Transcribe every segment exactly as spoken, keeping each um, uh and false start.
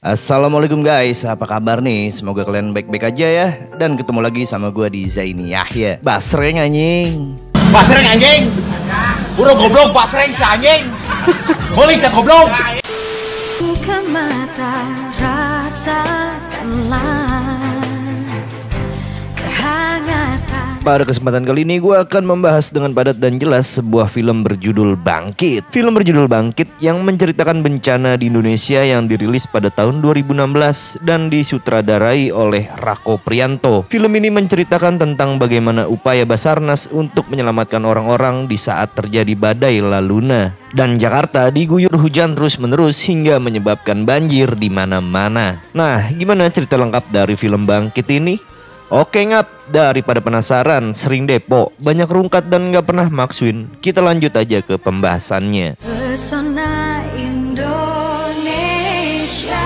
Assalamualaikum guys, apa kabar nih? Semoga kalian baik-baik aja ya. Dan ketemu lagi sama gue di Zaini Yahya. Basreng anjing. Basreng anjing. Burung goblok basreng si anjing. Boleh kan goblok. Buka mata, rasakanlah kehangatan. Pada kesempatan kali ini gue akan membahas dengan padat dan jelas sebuah film berjudul Bangkit. Film berjudul Bangkit yang menceritakan bencana di Indonesia yang dirilis pada tahun dua ribu enam belas dan disutradarai oleh Rako Priyanto. Film ini menceritakan tentang bagaimana upaya Basarnas untuk menyelamatkan orang-orang di saat terjadi badai La Luna. Dan Jakarta diguyur hujan terus-menerus hingga menyebabkan banjir di mana-mana. Nah, gimana cerita lengkap dari film Bangkit ini? Oke ngap, daripada penasaran, sering depo, banyak rungkat dan gak pernah maksuin, kita lanjut aja ke pembahasannya. Pesona Indonesia.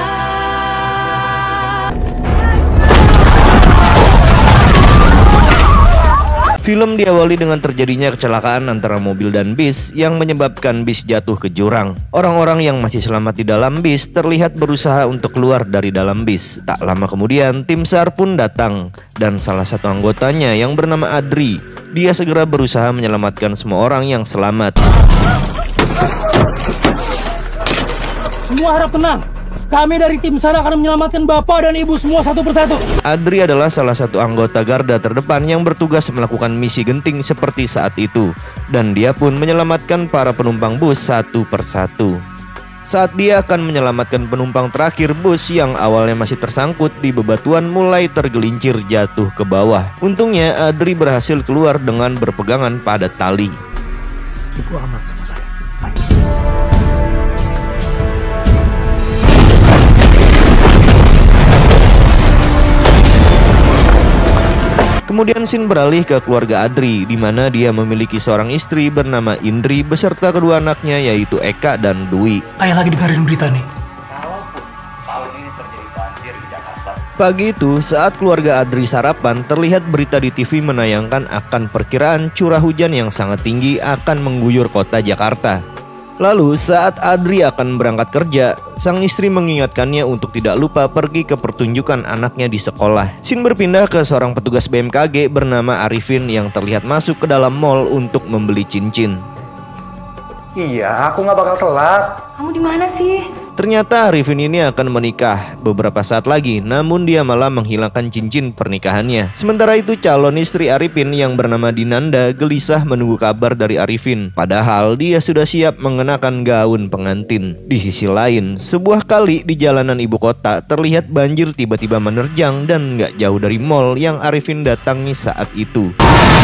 Film diawali dengan terjadinya kecelakaan antara mobil dan bis yang menyebabkan bis jatuh ke jurang. Orang-orang yang masih selamat di dalam bis terlihat berusaha untuk keluar dari dalam bis. Tak lama kemudian tim SAR pun datang dan salah satu anggotanya yang bernama Adri, dia segera berusaha menyelamatkan semua orang yang selamat. Semua harap tenang. Kami dari tim SAR akan menyelamatkan bapak dan ibu semua satu persatu. Adri adalah salah satu anggota garda terdepan yang bertugas melakukan misi genting seperti saat itu. Dan dia pun menyelamatkan para penumpang bus satu persatu. Saat dia akan menyelamatkan penumpang terakhir, bus yang awalnya masih tersangkut di bebatuan mulai tergelincir jatuh ke bawah. Untungnya Adri berhasil keluar dengan berpegangan pada tali. Ibu amat sama saya. Kemudian scene beralih ke keluarga Adri, di mana dia memiliki seorang istri bernama Indri beserta kedua anaknya yaitu Eka dan Dwi. Kayak lagi dengerin berita nih. Pagi itu, saat keluarga Adri sarapan, terlihat berita di T V menayangkan akan perkiraan curah hujan yang sangat tinggi akan mengguyur kota Jakarta. Lalu saat Adri akan berangkat kerja, sang istri mengingatkannya untuk tidak lupa pergi ke pertunjukan anaknya di sekolah. Scene berpindah ke seorang petugas B M K G bernama Arifin yang terlihat masuk ke dalam mall untuk membeli cincin. Iya, aku nggak bakal telat. Kamu di mana sih? Ternyata Arifin ini akan menikah beberapa saat lagi, namun dia malah menghilangkan cincin pernikahannya. Sementara itu calon istri Arifin yang bernama Dinanda gelisah menunggu kabar dari Arifin, padahal dia sudah siap mengenakan gaun pengantin. Di sisi lain, sebuah kali di jalanan ibu kota terlihat banjir tiba-tiba menerjang dan gak jauh dari mall yang Arifin datangi saat itu.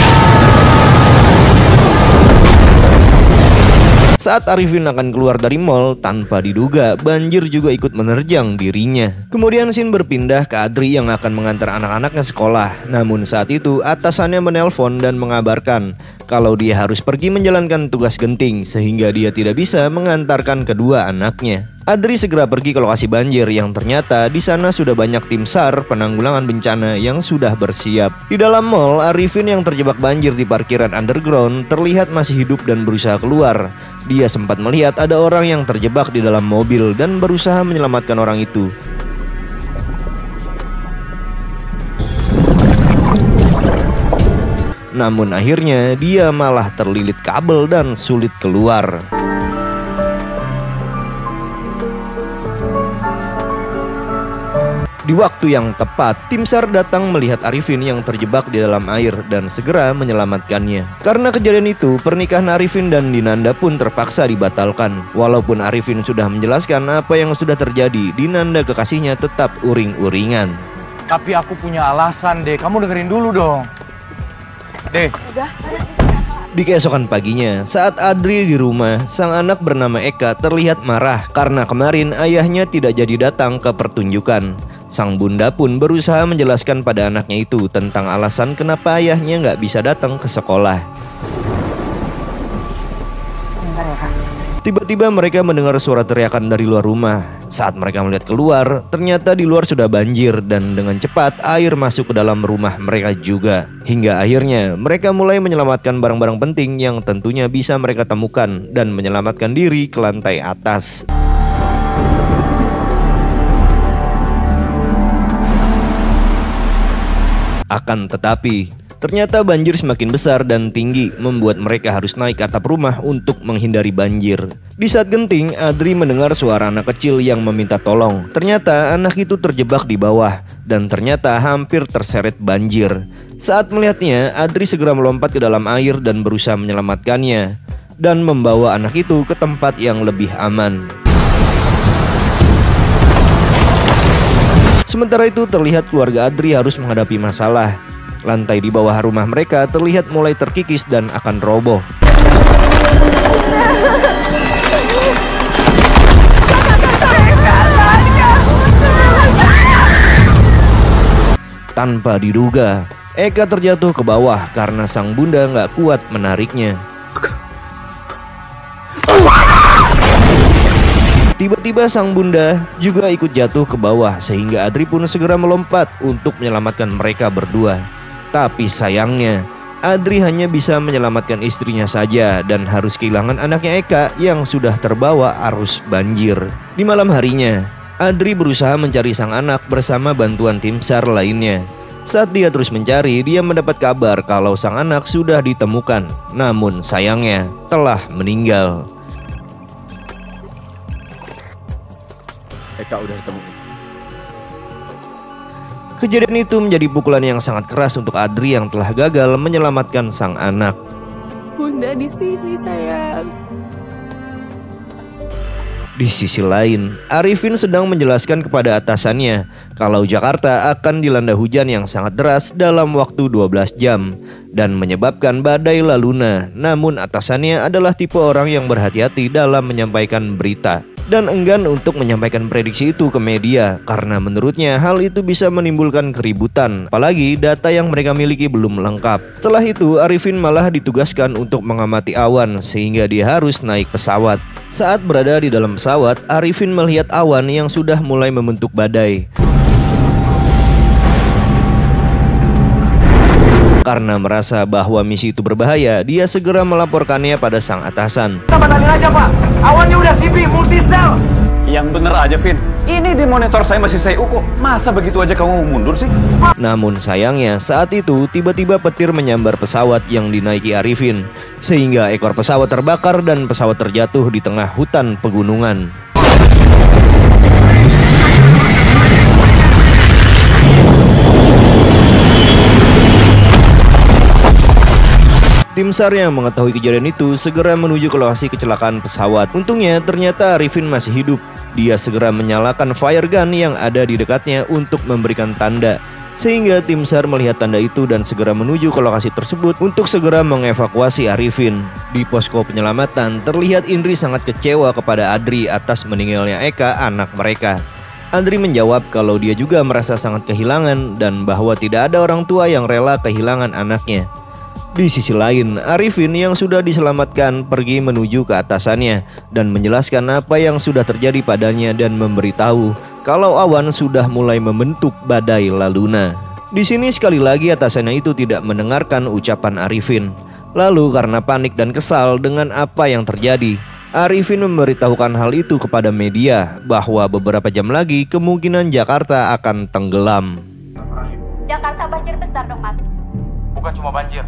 Saat Arifin akan keluar dari mall, tanpa diduga banjir juga ikut menerjang dirinya. Kemudian scene berpindah ke Adri yang akan mengantar anak-anaknya sekolah. Namun saat itu atasannya menelpon dan mengabarkan kalau dia harus pergi menjalankan tugas genting sehingga dia tidak bisa mengantarkan kedua anaknya. Adri segera pergi ke lokasi banjir yang ternyata di sana sudah banyak tim SAR penanggulangan bencana yang sudah bersiap. Di dalam mall, Arifin yang terjebak banjir di parkiran underground terlihat masih hidup dan berusaha keluar. Dia sempat melihat ada orang yang terjebak di dalam mobil dan berusaha menyelamatkan orang itu. Namun akhirnya dia malah terlilit kabel dan sulit keluar. Di waktu yang tepat, tim SAR datang melihat Arifin yang terjebak di dalam air dan segera menyelamatkannya. Karena kejadian itu, pernikahan Arifin dan Dinanda pun terpaksa dibatalkan. Walaupun Arifin sudah menjelaskan apa yang sudah terjadi, Dinanda kekasihnya tetap uring-uringan. Tapi aku punya alasan, deh. Kamu dengerin dulu dong. Deh. Di keesokan paginya, saat Adri di rumah, sang anak bernama Eka terlihat marah karena kemarin ayahnya tidak jadi datang ke pertunjukan. Sang bunda pun berusaha menjelaskan pada anaknya itu tentang alasan kenapa ayahnya nggak bisa datang ke sekolah. Tiba-tiba mereka mendengar suara teriakan dari luar rumah. Saat mereka melihat keluar, ternyata di luar sudah banjir dan dengan cepat air masuk ke dalam rumah mereka juga. Hingga akhirnya mereka mulai menyelamatkan barang-barang penting yang tentunya bisa mereka temukan dan menyelamatkan diri ke lantai atas. Akan tetapi, ternyata banjir semakin besar dan tinggi membuat mereka harus naik ke atap rumah untuk menghindari banjir. Di saat genting, Adri mendengar suara anak kecil yang meminta tolong. Ternyata anak itu terjebak di bawah dan ternyata hampir terseret banjir. Saat melihatnya, Adri segera melompat ke dalam air dan berusaha menyelamatkannya dan membawa anak itu ke tempat yang lebih aman. Sementara itu terlihat keluarga Adri harus menghadapi masalah. Lantai di bawah rumah mereka terlihat mulai terkikis dan akan roboh. Tanpa diduga, Eka terjatuh ke bawah karena sang bunda nggak kuat menariknya. Tiba-tiba sang bunda juga ikut jatuh ke bawah sehingga Adri pun segera melompat untuk menyelamatkan mereka berdua. Tapi sayangnya, Adri hanya bisa menyelamatkan istrinya saja dan harus kehilangan anaknya Eka yang sudah terbawa arus banjir. Di malam harinya, Adri berusaha mencari sang anak bersama bantuan tim SAR lainnya. Saat dia terus mencari, dia mendapat kabar kalau sang anak sudah ditemukan. Namun sayangnya telah meninggal. Eka udah ditemukan. Kejadian itu menjadi pukulan yang sangat keras untuk Adri yang telah gagal menyelamatkan sang anak. Bunda di sini, sayang. Di sisi lain, Arifin sedang menjelaskan kepada atasannya kalau Jakarta akan dilanda hujan yang sangat deras dalam waktu dua belas jam dan menyebabkan badai laluna. Namun atasannya adalah tipe orang yang berhati-hati dalam menyampaikan berita dan enggan untuk menyampaikan prediksi itu ke media karena menurutnya hal itu bisa menimbulkan keributan, apalagi data yang mereka miliki belum lengkap. Setelah itu, Arifin malah ditugaskan untuk mengamati awan sehingga dia harus naik pesawat. Saat berada di dalam pesawat, Arifin melihat awan yang sudah mulai membentuk badai. Karena merasa bahwa misi itu berbahaya, dia segera melaporkannya pada sang atasan. Kita batalin aja, Pak. Awannya udah C B multisel. Yang bener aja, Vin. Ini di monitor saya masih saya ukur. Masa begitu aja kamu mau mundur sih? Namun sayangnya saat itu tiba-tiba petir menyambar pesawat yang dinaiki Arifin, sehingga ekor pesawat terbakar dan pesawat terjatuh di tengah hutan pegunungan. Tim SAR yang mengetahui kejadian itu segera menuju ke lokasi kecelakaan pesawat. Untungnya ternyata Arifin masih hidup. Dia segera menyalakan fire gun yang ada di dekatnya untuk memberikan tanda. Sehingga tim SAR melihat tanda itu dan segera menuju ke lokasi tersebut untuk segera mengevakuasi Arifin. Di posko penyelamatan terlihat Indri sangat kecewa kepada Adri atas meninggalnya Eka, anak mereka. Adri menjawab kalau dia juga merasa sangat kehilangan dan bahwa tidak ada orang tua yang rela kehilangan anaknya. Di sisi lain, Arifin yang sudah diselamatkan pergi menuju ke atasannya dan menjelaskan apa yang sudah terjadi padanya dan memberitahu kalau awan sudah mulai membentuk badai laluna. Di sini sekali lagi atasannya itu tidak mendengarkan ucapan Arifin. Lalu karena panik dan kesal dengan apa yang terjadi, Arifin memberitahukan hal itu kepada media bahwa beberapa jam lagi kemungkinan Jakarta akan tenggelam. Jakarta banjir besar dong, Mas. Bukan cuma banjir,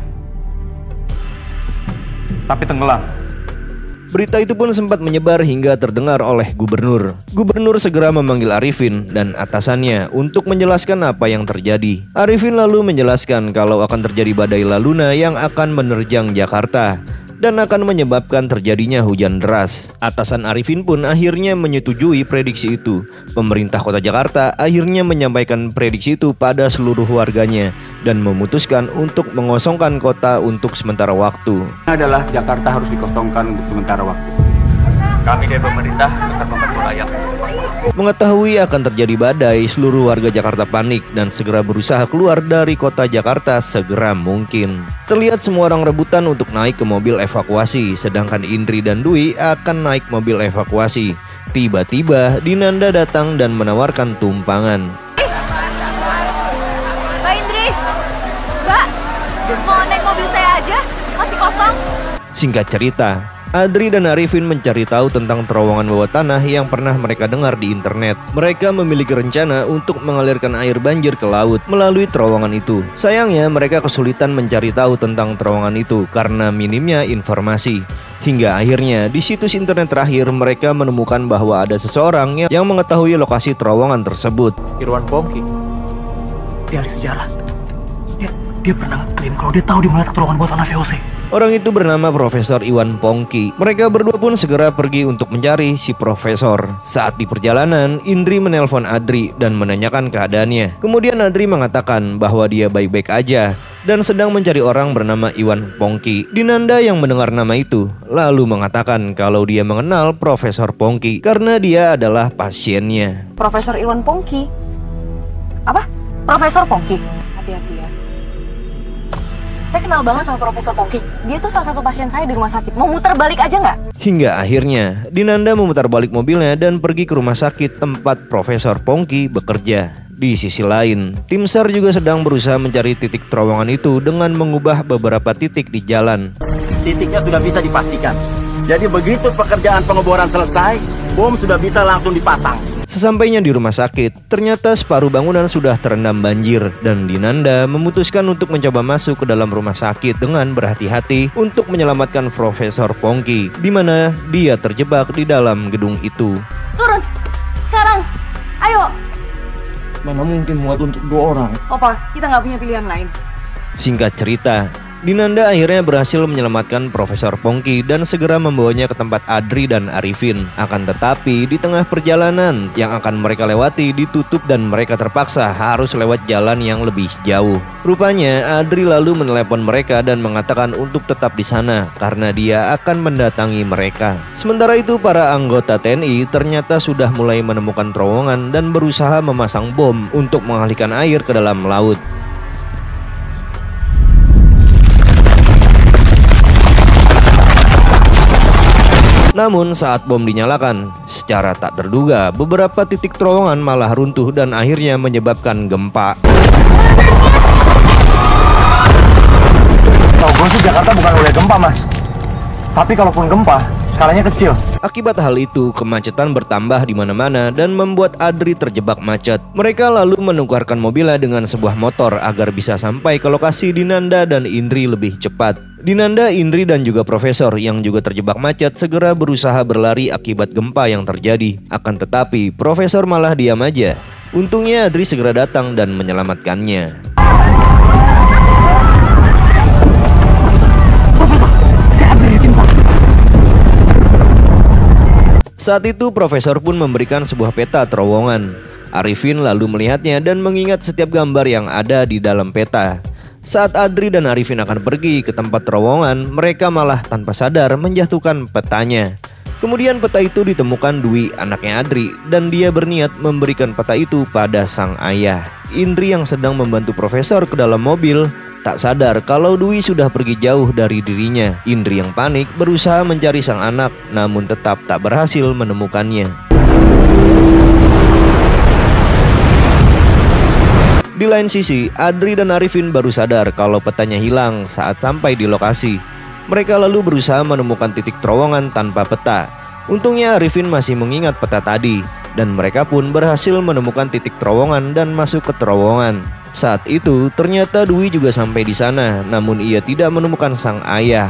tapi tenggelam. Berita itu pun sempat menyebar hingga terdengar oleh gubernur. Gubernur segera memanggil Arifin dan atasannya untuk menjelaskan apa yang terjadi. Arifin lalu menjelaskan kalau akan terjadi badai laluna yang akan menerjang Jakarta dan akan menyebabkan terjadinya hujan deras. Atasan Arifin pun akhirnya menyetujui prediksi itu. Pemerintah Kota Jakarta akhirnya menyampaikan prediksi itu pada seluruh warganya dan memutuskan untuk mengosongkan kota untuk sementara waktu. Adalah Jakarta harus dikosongkan untuk sementara waktu. Kami dari pemerintah akan membantu rakyat. Mengetahui akan terjadi badai, seluruh warga Jakarta panik dan segera berusaha keluar dari kota Jakarta segera mungkin. Terlihat semua orang rebutan untuk naik ke mobil evakuasi, sedangkan Indri dan Dwi akan naik mobil evakuasi. Tiba-tiba Dinanda datang dan menawarkan tumpangan. Mbak Indri, Mbak, mau naik mobil saya aja? Masih kosong. Singkat cerita, Adri dan Arifin mencari tahu tentang terowongan bawah tanah yang pernah mereka dengar di internet. Mereka memiliki rencana untuk mengalirkan air banjir ke laut melalui terowongan itu. Sayangnya mereka kesulitan mencari tahu tentang terowongan itu karena minimnya informasi. Hingga akhirnya di situs internet terakhir mereka menemukan bahwa ada seseorang yang mengetahui lokasi terowongan tersebut. Irwan Pongki. Dia ahli sejarah. Dia, dia pernah klaim kalau dia tahu di mana terowongan bawah tanah V O C. Orang itu bernama Profesor Iwan Pongki. Mereka berdua pun segera pergi untuk mencari si profesor. Saat di perjalanan, Indri menelpon Adri dan menanyakan keadaannya. Kemudian Adri mengatakan bahwa dia baik-baik aja dan sedang mencari orang bernama Iwan Pongki. Dinanda yang mendengar nama itu lalu mengatakan kalau dia mengenal Profesor Pongki karena dia adalah pasiennya. Profesor Iwan Pongki? Apa? Profesor Pongki? Hati-hati ya. Saya kenal banget sama Profesor Pongki. Dia tuh salah satu pasien saya di rumah sakit. Mau muter balik aja nggak? Hingga akhirnya Dinanda memutar balik mobilnya dan pergi ke rumah sakit tempat Profesor Pongki bekerja. Di sisi lain, tim SAR juga sedang berusaha mencari titik terowongan itu dengan mengubah beberapa titik di jalan. Titiknya sudah bisa dipastikan. Jadi begitu pekerjaan pengeboran selesai, bom sudah bisa langsung dipasang. Sesampainya di rumah sakit, ternyata separuh bangunan sudah terendam banjir dan Dinanda memutuskan untuk mencoba masuk ke dalam rumah sakit dengan berhati-hati untuk menyelamatkan Profesor Pongki, di mana dia terjebak di dalam gedung itu. Turun! Sekarang! Ayo! Mana mungkin muat untuk dua orang? Opa, kita nggak punya pilihan lain. Singkat cerita, Dinanda akhirnya berhasil menyelamatkan Profesor Pongki dan segera membawanya ke tempat Adri dan Arifin. Akan tetapi di tengah perjalanan yang akan mereka lewati ditutup dan mereka terpaksa harus lewat jalan yang lebih jauh. Rupanya Adri lalu menelepon mereka dan mengatakan untuk tetap di sana karena dia akan mendatangi mereka. Sementara itu para anggota T N I ternyata sudah mulai menemukan terowongan dan berusaha memasang bom untuk mengalihkan air ke dalam laut. Namun saat bom dinyalakan, secara tak terduga beberapa titik terowongan malah runtuh dan akhirnya menyebabkan gempa. Tahu gue sih Jakarta bukan oleh gempa mas. Tapi kalaupun gempa, skalanya kecil. Akibat hal itu, kemacetan bertambah di mana-mana dan membuat Adri terjebak macet. Mereka lalu menukarkan mobilnya dengan sebuah motor agar bisa sampai ke lokasi Dinanda dan Indri lebih cepat. Dinanda, Indri dan juga Profesor yang juga terjebak macet segera berusaha berlari akibat gempa yang terjadi. Akan tetapi, Profesor malah diam aja. Untungnya Adri segera datang dan menyelamatkannya. Saat itu Profesor pun memberikan sebuah peta terowongan. Arifin lalu melihatnya dan mengingat setiap gambar yang ada di dalam peta. Saat Adri dan Arifin akan pergi ke tempat terowongan, mereka malah tanpa sadar menjatuhkan petanya. Kemudian peta itu ditemukan Dwi, anaknya Adri, dan dia berniat memberikan peta itu pada sang ayah. Indri yang sedang membantu Profesor ke dalam mobil tak sadar kalau Dwi sudah pergi jauh dari dirinya. Indri yang panik berusaha mencari sang anak, namun tetap tak berhasil menemukannya. Di lain sisi, Adri dan Arifin baru sadar kalau petanya hilang saat sampai di lokasi. Mereka lalu berusaha menemukan titik terowongan tanpa peta. Untungnya Arifin masih mengingat peta tadi, dan mereka pun berhasil menemukan titik terowongan dan masuk ke terowongan. Saat itu, ternyata Dwi juga sampai di sana, namun ia tidak menemukan sang ayah.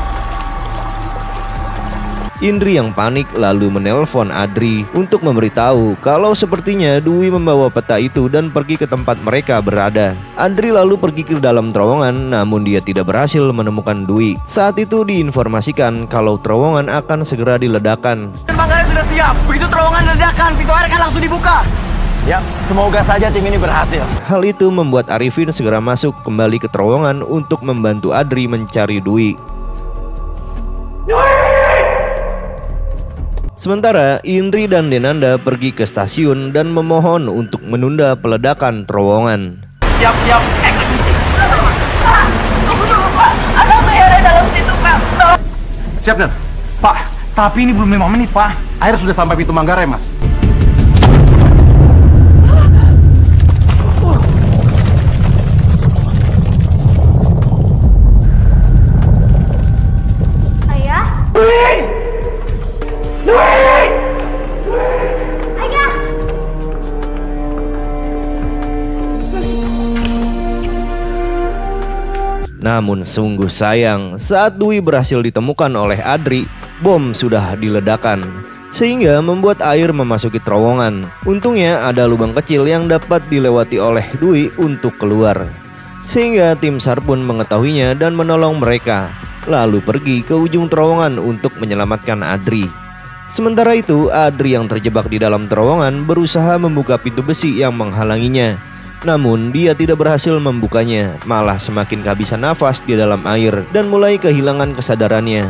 Indri yang panik lalu menelpon Adri untuk memberitahu kalau sepertinya Dwi membawa peta itu dan pergi ke tempat mereka berada. Adri lalu pergi ke dalam terowongan, namun dia tidak berhasil menemukan Dwi. Saat itu diinformasikan kalau terowongan akan segera diledakkan. Bangkanya sudah siap, begitu terowongan ledakan, pintu air akan langsung dibuka. Ya, semoga saja tim ini berhasil. Hal itu membuat Arifin segera masuk kembali ke terowongan untuk membantu Adri mencari Dwi. Sementara Indri dan Dinanda pergi ke stasiun dan memohon untuk menunda peledakan terowongan. Siap-siap eksekusi. Pak, tunggu dulu Pak, anak saya ada dalam situ Pak. Siap Dan. Pak, tapi ini belum lima menit Pak. Air sudah sampai pintu Manggarai Mas. Ayah? Wih! Namun sungguh sayang, saat Dwi berhasil ditemukan oleh Adri, bom sudah diledakkan, sehingga membuat air memasuki terowongan. Untungnya ada lubang kecil yang dapat dilewati oleh Dwi untuk keluar, sehingga tim SAR pun mengetahuinya dan menolong mereka, lalu pergi ke ujung terowongan untuk menyelamatkan Adri. Sementara itu, Adri yang terjebak di dalam terowongan berusaha membuka pintu besi yang menghalanginya. Namun dia tidak berhasil membukanya, malah semakin kehabisan nafas di dalam air dan mulai kehilangan kesadarannya.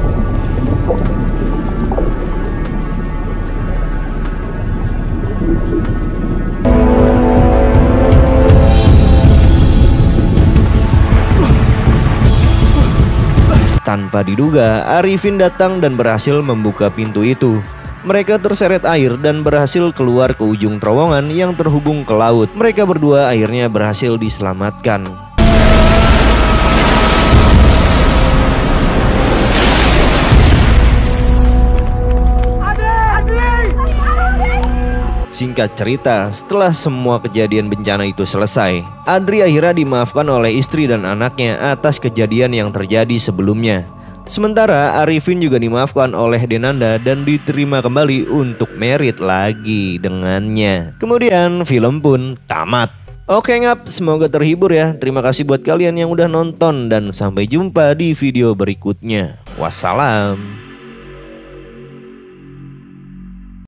Tanpa diduga, Arifin datang dan berhasil membuka pintu itu. Mereka terseret air dan berhasil keluar ke ujung terowongan yang terhubung ke laut. Mereka berdua akhirnya berhasil diselamatkan. Singkat cerita, setelah semua kejadian bencana itu selesai, Adri akhirnya dimaafkan oleh istri dan anaknya atas kejadian yang terjadi sebelumnya. Sementara Arifin juga dimaafkan oleh Denanda dan diterima kembali untuk merit lagi dengannya. Kemudian film pun tamat. Oke ngap, semoga terhibur ya. Terima kasih buat kalian yang udah nonton dan sampai jumpa di video berikutnya. Wassalam.